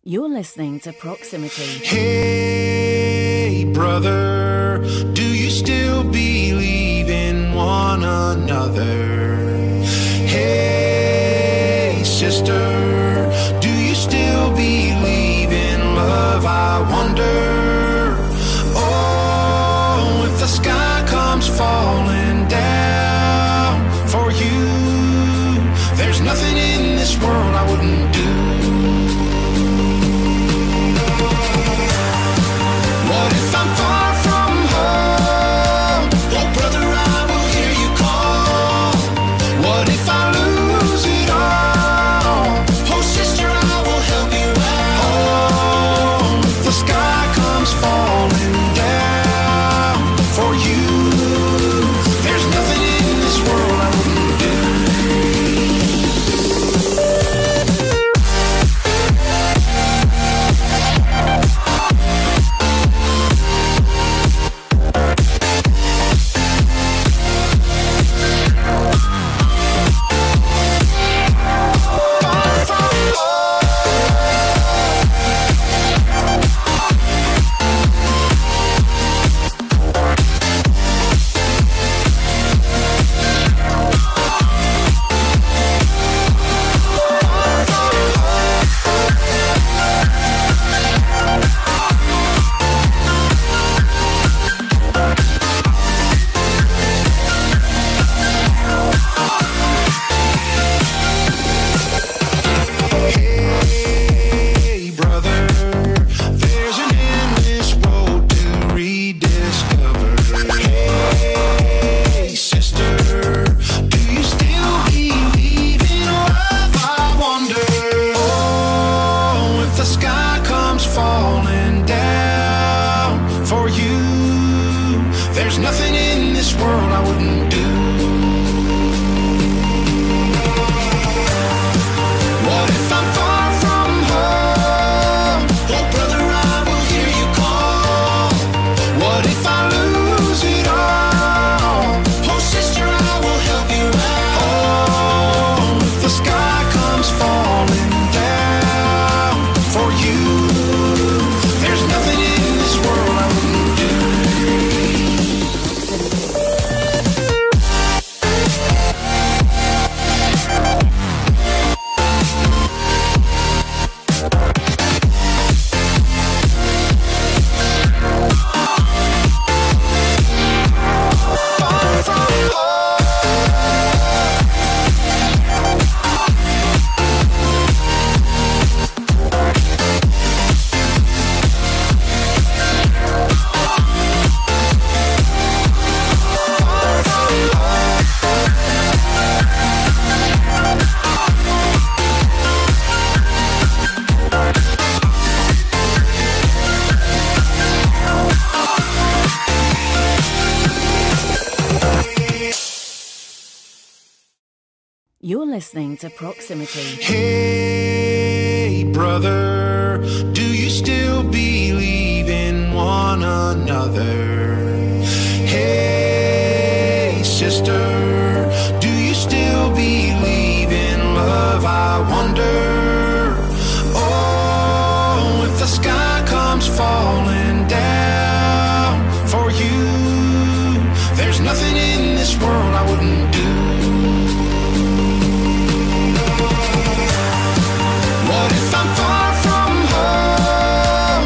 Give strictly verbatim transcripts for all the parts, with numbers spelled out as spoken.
You're listening to Proximity. Hey, brother, do you still believe in one another? Hey, sister, do you still believe in love? I wonder. Oh, if the sky comes falling down for you, there's nothing in this world I wouldn't do. What if I'm far from home? Oh, brother, I will hear you call. What if I lose it all? Oh, sister, I will help you out. Oh, if the sky comes falling down for you, there's nothing in this world I wouldn't do. You're listening to Proximity. Hey, brother, do you still believe in one another? Hey, sister, do you still believe in love? I wonder. Oh, if the sky comes falling down for you, there's nothing in this world I wouldn't do. What if I'm far from home?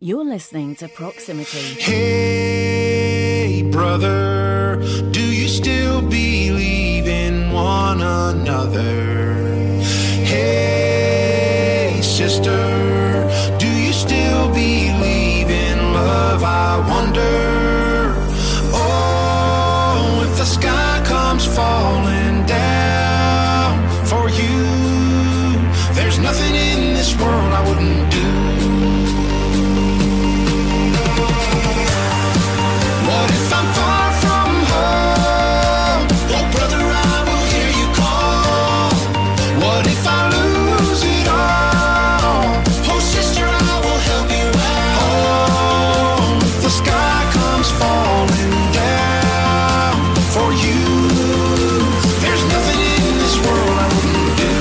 You're listening to Proximity. Hey, brother, do you still believe in one another? Hey, sister, do you still believe in love? I wonder. Oh, if the sky comes falling down for you, there's nothing in this world I wouldn't do. What if I'm far from home? Oh, brother, I will hear you call. What if I lose it all? Oh, sister, I will help you out. Oh, if the sky comes falling down for you, there's nothing in this world I wouldn't do.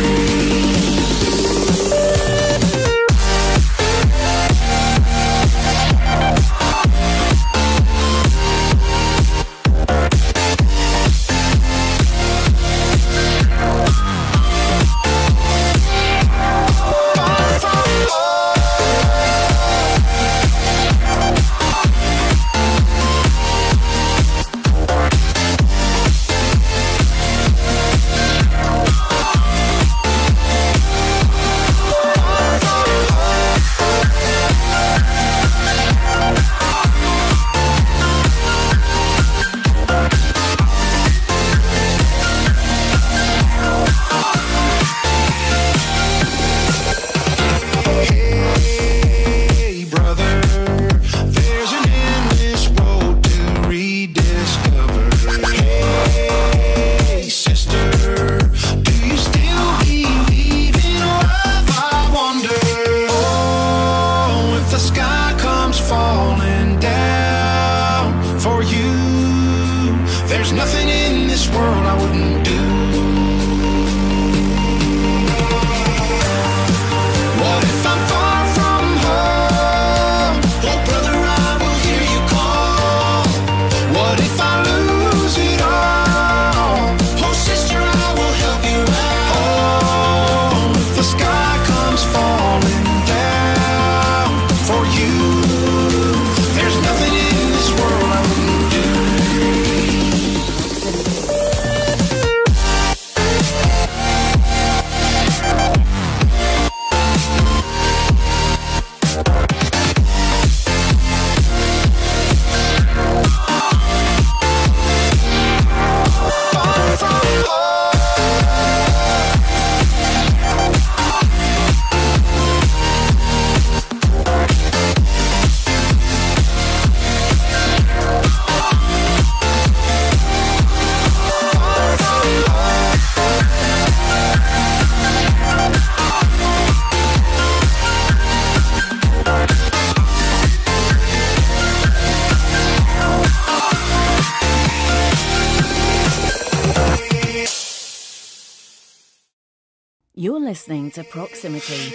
You're listening to Proximity.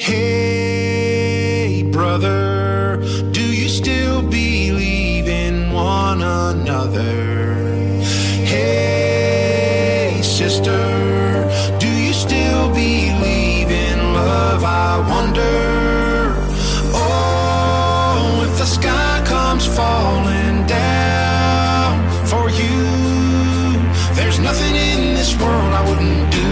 Hey, brother, do you still believe in one another? Hey, sister, do you still believe in love? I wonder. Oh, if the sky comes falling down for you, there's nothing in this world I wouldn't do.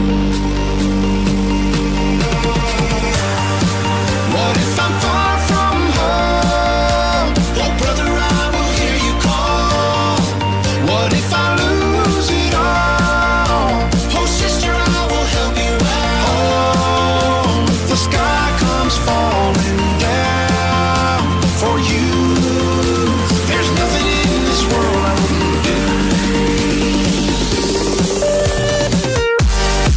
What if I'm far from home? Oh, brother, I will hear you call. What if I lose it all? Oh, sister, I will help you out. Oh, if the sky comes falling down for you, there's nothing in this world I wouldn't do.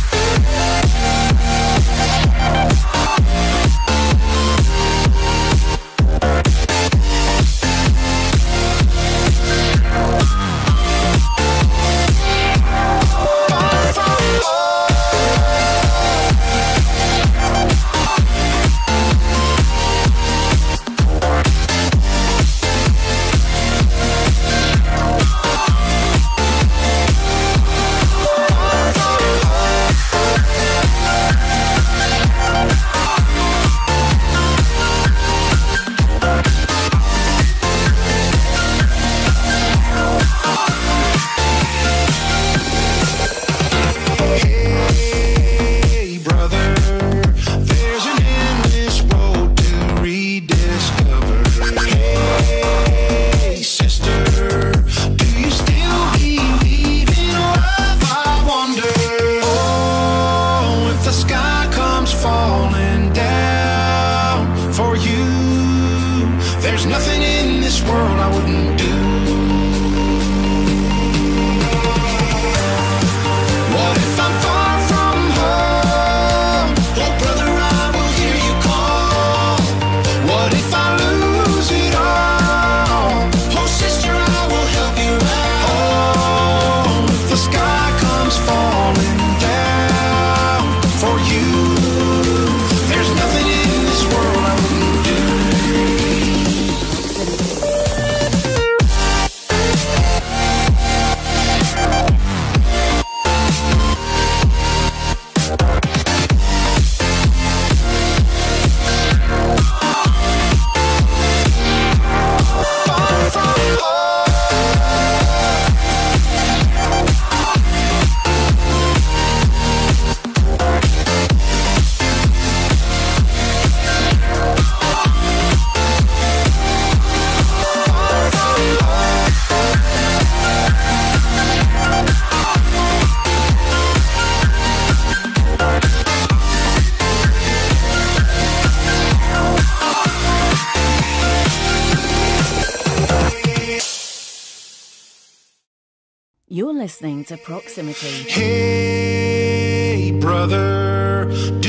listening to Proximity. Hey, brother,